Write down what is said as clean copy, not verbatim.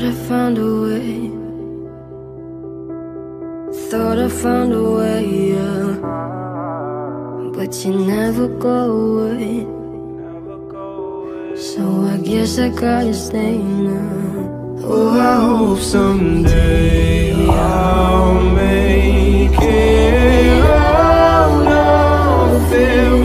I found a way. Thought I found a way, yeah. But you never go away. So I guess I gotta stay now. Oh, I hope someday I'll make it out of it.